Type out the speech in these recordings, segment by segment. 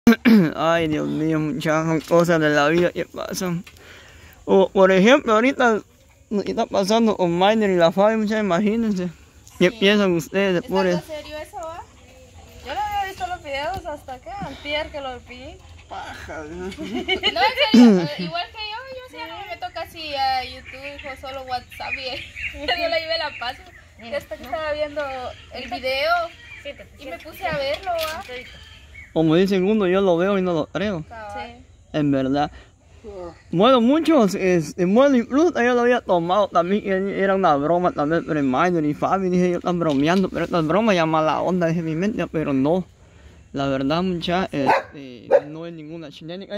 Ay, Dios mío, muchas cosas de la vida que pasan. O, por ejemplo, ahorita lo que está pasando con Minor y la Fabi, muchas, imagínense. ¿Qué piensan ustedes? ¿Es algo serio eso, va? Yo no había visto los videos hasta que antier que lo vi. Paja. No, en serio, igual que yo sí no me meto casi a YouTube o solo WhatsApp y yo le llevé la paso. Y hasta que estaba viendo el video y me puse a verlo, va. Como dicen uno, yo lo veo y no lo creo. Sí. En verdad. Bueno, muchos, bueno, incluso yo lo había tomado también, era una broma también, pero Minor y Fabi, dije, yo están bromeando, pero esta broma ya mala onda, dije mi mente, pero no. La verdad, muchachos, no es ninguna chinénica,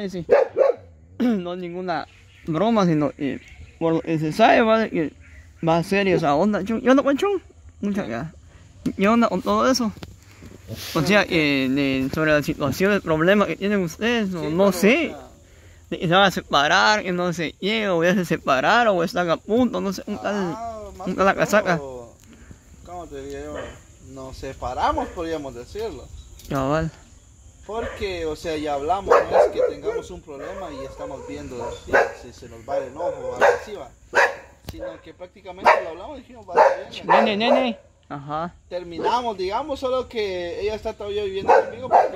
no es ninguna broma, sino por lo que se sabe, ¿vale? Que va a ser esa onda. Yo no cuento, muchachos, ¿qué onda con todo eso? O sea, sobre la situación, el problema que tienen ustedes, no sé. De que se van a separar, que no sé qué, o ya se separaron, o están a punto, no sé, un tal la casaca. ¿Cómo te diría yo? Nos separamos, podríamos decirlo. Cabal. Porque, o sea, ya hablamos, no es que tengamos un problema y estamos viendo si se nos va el enojo o algo así, va. Sino que prácticamente lo hablamos y dijimos, va a bien. Nene. Ajá. Terminamos, digamos, solo que ella está todavía viviendo conmigo porque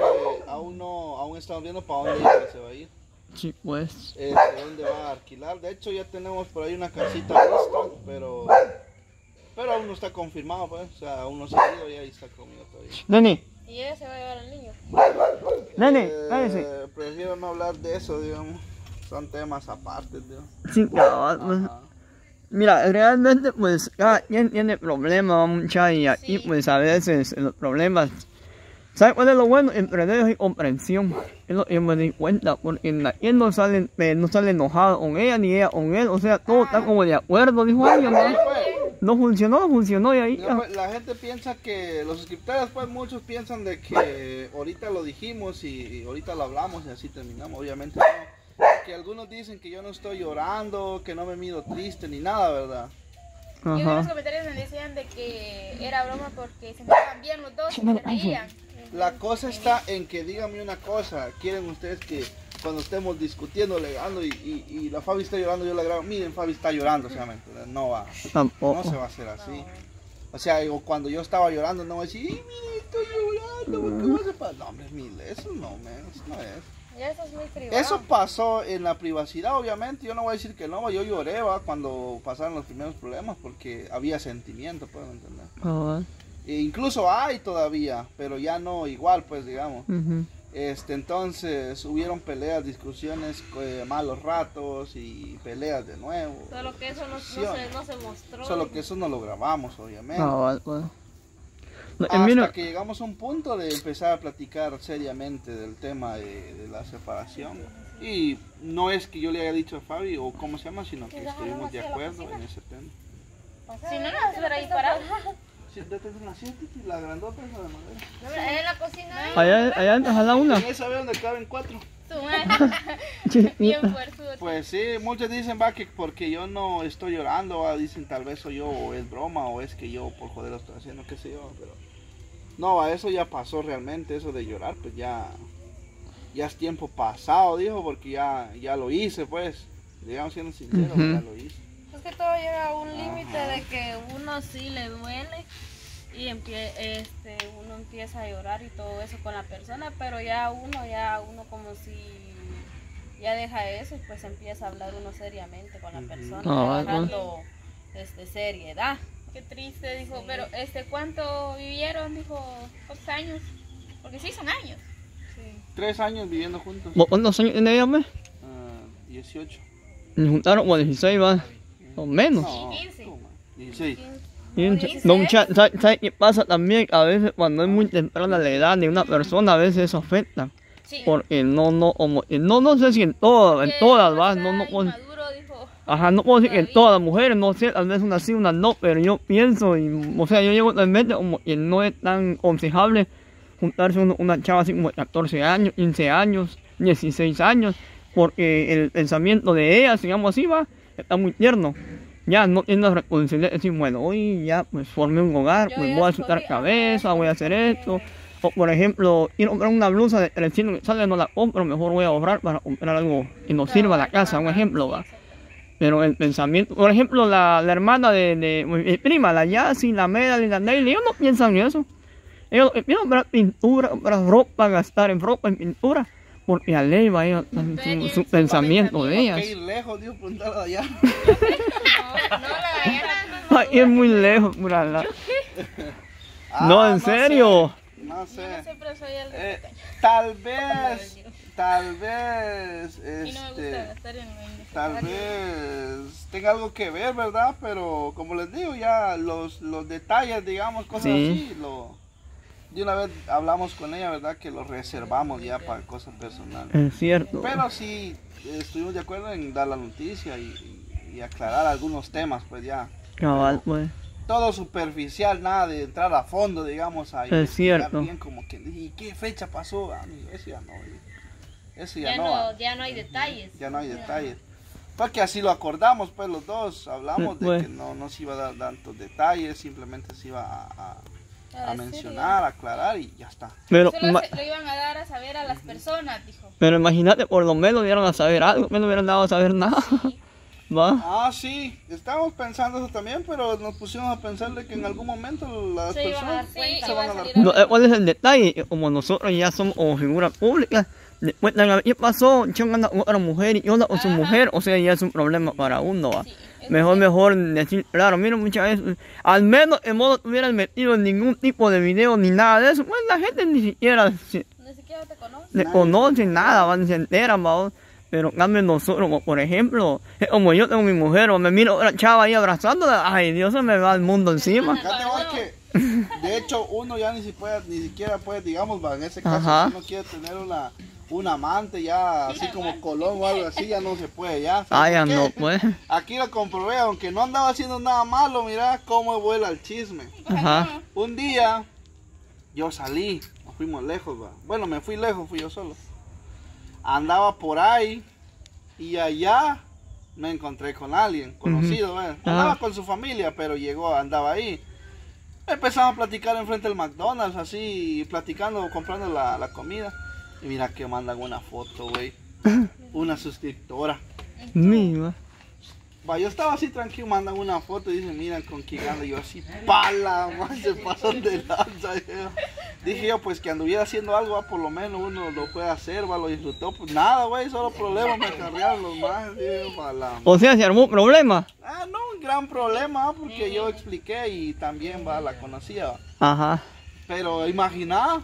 aún estamos viendo para dónde ella se va a ir. Sí, pues. ¿Dónde va a alquilar? De hecho, ya tenemos por ahí una casita lista, pero aún no está confirmado, pues. O sea, aún no se ha ido y ahí está conmigo todavía. Nene. ¿Y ella se va a llevar al niño? Nene, cállese. Prefiero no hablar de eso, digamos. Son temas aparte, digamos. Sí, cabal, pues. Mira, realmente, pues, cada quien tiene problemas, muchachos, y aquí, pues, a veces los problemas. ¿Sabes cuál es lo bueno? Entre ellos hay comprensión. Es lo que me di cuenta, porque él no sale enojado con ella, ni ella con él. O sea, todo está como de acuerdo, dijo ella, ¿no? No funcionó y ahí. No, pues, la gente piensa que, los suscriptores, pues, muchos piensan de que ahorita lo dijimos y ahorita lo hablamos y así terminamos. Obviamente no. Que algunos dicen que yo no estoy llorando, que no me miro triste ni nada, ¿verdad? Y en los comentarios me decían de que era broma porque se miraban bien los dos y se reían. La cosa está en que, díganme una cosa, quieren ustedes que cuando estemos discutiendo, alegando y la Fabi está llorando, yo la grabo, miren, Fabi está llorando, o sea, no va, no se va a hacer así. O sea, cuando yo estaba llorando, no voy a decir, miren, estoy llorando, ¿qué vas a pasar? No, hombre, eso no es. Ya eso es muy privado. Eso pasó en la privacidad, obviamente, yo no voy a decir que no, yo lloré, cuando pasaron los primeros problemas, porque había sentimiento, pueden entender. E incluso hay todavía, pero ya no igual, pues, digamos. Entonces hubieron peleas, discusiones, malos ratos y peleas de nuevo. Solo que eso no se mostró. Solo que eso no lo grabamos, obviamente. Hasta que llegamos a un punto de empezar a platicar seriamente del tema de la separación. Y no es que yo le haya dicho a Fabi o cómo se llama, sino que estuvimos de acuerdo en ese tema. Si no, no se ahí parado. La grandota esa de madera. En la cocina. Allá antes a la una. En esa vez donde caben 4. Bien fuerte. Pues sí, muchos dicen que porque yo no estoy llorando, dicen tal vez soy yo o es broma o es que yo por joder lo estoy haciendo, qué sé yo, pero no, eso ya pasó realmente, eso de llorar, pues ya es tiempo pasado, dijo, porque ya lo hice, pues, digamos siendo sincero, ya lo hice. Es que todo llega a un límite de que uno sí le duele y uno empieza a llorar y todo eso con la persona, pero ya uno como si ya deja eso y pues empieza a hablar uno seriamente con la persona, agarrando seriedad. Qué triste, dijo, pero ¿cuánto vivieron? Dijo, ¿cuántos años? Porque sí son años. 3 años viviendo juntos. ¿Cuántos años tiene ella, me? 18. Nos juntaron como 16, va. O menos. No, 15. 16. No, muchachos, ¿sabes qué pasa también? A veces cuando es muy temprana la edad de una persona, a veces eso afecta. Sí. Porque no sé si en todas, va, no puedo decir que en todas las mujeres, no sé, tal vez unas sí, unas no, pero yo pienso, o sea, yo llevo realmente como que no es tan aconsejable juntarse una chava así como de 14 años, 15 años, 16 años, porque el pensamiento de ella, digamos así, va, está muy tierno. Ya no tiene la responsabilidad de decir, bueno, hoy ya pues formé un hogar, pues voy a soltar cabeza, voy a hacer esto, O por ejemplo, ir a comprar una blusa de 300 que sale, no la compro, mejor voy a ahorrar para comprar algo que nos sirva a la casa, un ejemplo, va. Pero el pensamiento, por ejemplo, la hermana de mi prima, la Yassi, la Medal y la Daily, ellos no piensan en eso. Ellos piensan comprar pintura, comprar ropa, gastar en ropa, en pintura, porque a ley va ellos, su pensamiento de ellas. Hay que ir lejos, Dios, preguntarlo allá. Ay, es muy lejos, pura la... No, en serio. No sé. Yo siempre soy el Tal vez, y no me gusta gastar en tal vez tenga algo que ver, ¿verdad? Pero como les digo, ya los detalles, digamos, cosas así, de una vez hablamos con ella, ¿verdad? Que lo reservamos ya para cosas personales. Es cierto. Pero sí, estuvimos de acuerdo en dar la noticia y aclarar algunos temas, pues ya. Cabal, pues. Todo superficial, nada de entrar a fondo, digamos, ahí. Es cierto. Bien como que, ¿y qué fecha pasó? Amigo, eso ya no. Eso ya no. Ya no hay detalles. Ya no hay detalles. Porque así lo acordamos, pues los dos hablamos de que no se iba a dar tantos detalles, simplemente se iba a mencionar, a aclarar y ya está. Pero solo lo iban a dar a saber a las personas, dijo. Pero imagínate, por lo menos dieron a saber algo, no hubieran dado a saber nada. ¿Va? Ah, sí, estábamos pensando eso también, pero nos pusimos a pensar de que en algún momento las personas se van a dar cuenta. No, ¿cuál es el detalle? Como nosotros ya somos figuras públicas, después de ¿qué pasó? Chon anda con otra mujer y yo ando con su mujer, o sea, ya es un problema para uno, ¿va? Sí, mejor decir, claro, mira, muchas veces, al menos en modo no hubieran metido ningún tipo de video ni nada de eso, pues la gente ni siquiera te conoce nada, van, se enteran, ¿va? Pero en cambio nosotros, por ejemplo, como yo tengo mi mujer, o me miro a la chava ahí abrazándola, ay Dios, se me va el mundo encima. Que, de hecho, uno ya ni siquiera puede, digamos, en ese caso, si uno quiere tener un amante ya así como Colón o algo así, ya no se puede, ya. Ah, ya no, pues. Aquí lo comprobé, aunque no andaba haciendo nada malo, mira cómo vuela el chisme. Ajá. Un día, yo salí, nos fuimos lejos, va. Bueno, me fui lejos, fui yo solo. Andaba por ahí y allá me encontré con alguien conocido, andaba con su familia, pero andaba ahí. Empezamos a platicar enfrente del McDonald's, así, platicando, comprando la comida. Y mira que mandan una foto, güey. Una suscriptora. Mima. Va, yo estaba así tranquilo, mandan una foto y dicen, miran con quién anda. Yo así, pala, man, se pasan de lanza. Dije yo, pues que anduviera haciendo algo, por lo menos uno lo puede hacer, lo disfrutó. Pues nada, güey, solo problemas me cargaron los más. O sea, se armó un problema. Ah, no, un gran problema, porque yo expliqué y también, la conocía. Ajá. Pero imagina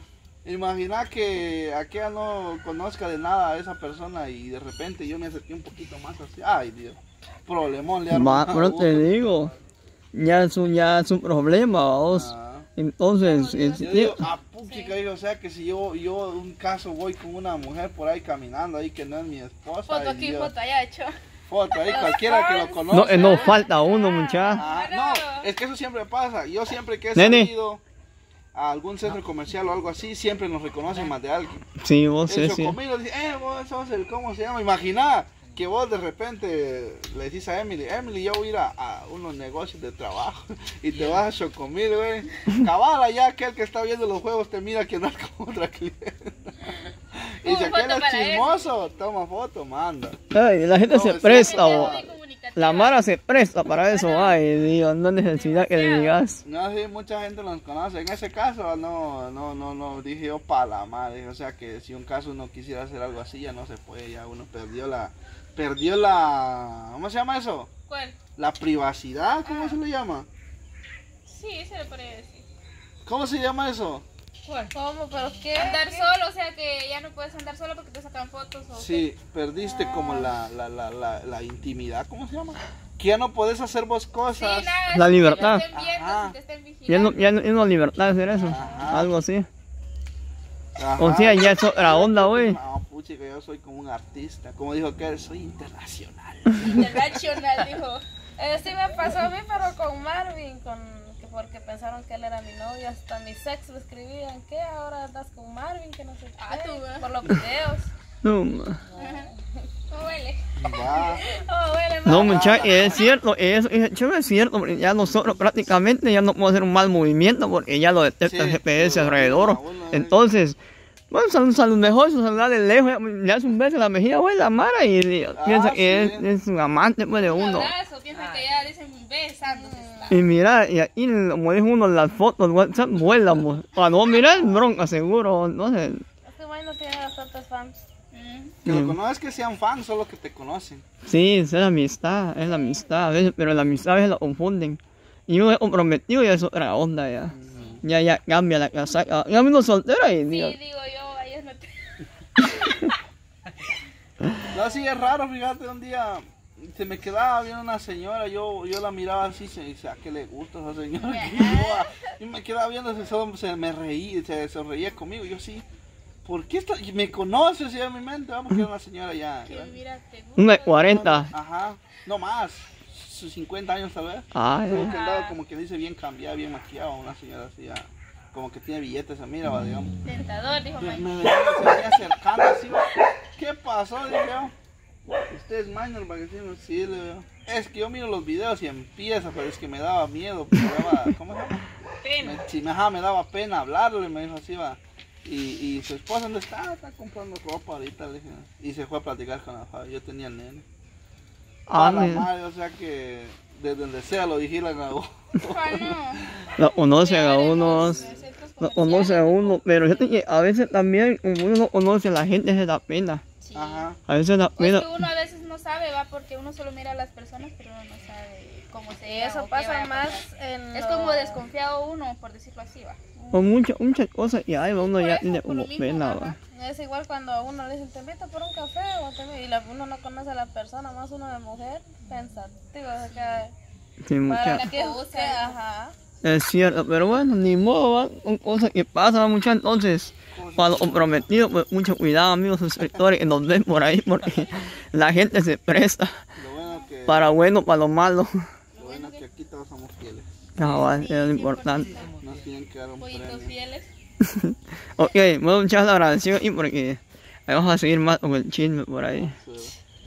que aquella no conozca de nada a esa persona y de repente yo me acerqué un poquito más así. Ay, Dios. Problemón le armó. Pero te digo, ya es un problema, vos. Entonces, yo digo, puchica, o sea que si yo un caso voy con una mujer por ahí caminando ahí que no es mi esposa. Foto aquí, foto allá hecho. Foto ahí, cualquiera que lo conozca. No falta uno, muchacho. No, es que eso siempre pasa. Yo siempre que he salido a algún centro comercial o algo así, siempre nos reconocen más de alguien. Sí, vos sí. Conmigo dice, vos sos el, ¿cómo se llama? Imagina que vos de repente le decís a Emily, yo voy a ir a unos negocios de trabajo y te vas a Chocomil, güey. Cabal, allá aquel que está viendo los juegos te mira que andas con otra cliente. Y si aquel es chismoso, toma foto, manda. Ay, la gente se presta, vos. La Mara se presta para eso, ay Dios, no necesidad que le digas. No, sí, mucha gente los conoce. En ese caso, no, dije yo para la madre. O sea que si un caso uno quisiera hacer algo así, ya no se puede, ya uno perdió la, ¿cómo se llama eso? ¿Cuál? La privacidad, ¿cómo se le llama? Sí, se le podría decir. ¿Cómo se llama eso? ¿Cuál? ¿Cómo? ¿Pero qué? Andar solo, o sea que ya no puedes andar solo porque te sacan fotos. ¿O sí, perdiste como la intimidad, ¿cómo se llama? Que ya no podés hacer vos cosas. Sí, nada, la libertad. Si te estén viendo, si te estén vigilando. Ya no libertad de hacer eso, algo así. O sea, ya es otra onda, güey. No, pucha, que yo soy como un artista. Como dijo que soy internacional. Internacional, dijo. Sí me pasó a mí, pero con Marvin, porque pensaron que él era mi novio. Hasta mis ex me escribían, ¿qué? Ahora andas con Marvin, que no sé qué. Por los videos. No, ¿Cómo huele? Va. ¿Cómo huele, No, muchachos, es cierto, eso es cierto, porque ya nosotros prácticamente ya no podemos hacer un mal movimiento porque ya lo detecta el GPS alrededor. Entonces, bueno, salud mejor, saludar de lejos, le hace un beso en la mejilla, güey, la mara y piensa que es un amante pues, de uno. Piensa que ya dicen besándose. Y mira, y ahí, como dijo uno en las fotos, WhatsApp, vuelan, para no mirar, bronca, seguro, no sé. Este güey no tiene bastantes fans. Pero no es que sean fans, solo que te conocen. Sí, es la amistad, a veces, pero la amistad a veces la confunden. Y uno es comprometido y es otra onda ya. Ya cambia la casaca. Ya vino soltera y digo yo, ahí es No, sí, es raro, fíjate, un día se me quedaba viendo una señora, yo la miraba así, y decía, ¿qué le gusta a esa señora? Y me quedaba viendo, se me reía, se reía conmigo, yo sí. ¿Por qué me conoce así en mi mente? Vamos, que era una señora ya. Una de 40. Ajá, no más. Sus 50 años tal vez. Ah, como que andaba, como que dice, bien cambiada, bien maquillada. Una señora así, ya, como que tiene billetes, mira, va, digamos. Tentador, dijo Mike. Se venía acercando así, va. ¿Qué pasó? Dije yo. Usted es minor, para que sí, le veo. Es que yo miro los videos y empieza, pero es que me daba miedo. Me daba, ¿cómo se llama? Pena. Me daba pena hablarle, me dijo así, va. Y su esposa, ¿dónde está? Está comprando ropa ahorita, le dije. Y se fue a platicar con la Fabi. Yo tenía el nene. La madre, o sea que desde donde sea lo vigilan a uno. Lo conocen a unos. Lo conoce a uno, pero fíjate que a veces también, como uno no conoce a la gente, se da pena. Sí. Ajá. A veces da pena. Pues que uno a veces no sabe, va, porque uno solo mira a las personas, pero uno no sabe cómo se llama. Eso pasa más en... Es como desconfiado uno, por decirlo así, va. O muchas cosas y ahí uno ya Eso, tiene por lo como mismo, pena, ajá. va. Es igual cuando a uno le dicen, te invito por un café, y uno no conoce a la persona, más uno de mujer, pensativo, o sea, Sí, para muchas. que busque, ajá. Es cierto, pero bueno, ni modo, va. Son cosas que pasan, muchas. Entonces, para los comprometidos, pues mucho cuidado, amigos suscriptores, que nos ven por ahí, porque la gente se presta Lo bueno que, para bueno, para lo malo. lo bueno que aquí todos somos fieles. Cabal, es lo importante. Nos tienen que dar un Pollitos premio. fieles. Ok, bueno, muchas agradecido y porque ahí vamos a seguir más con el chisme por ahí. Sí.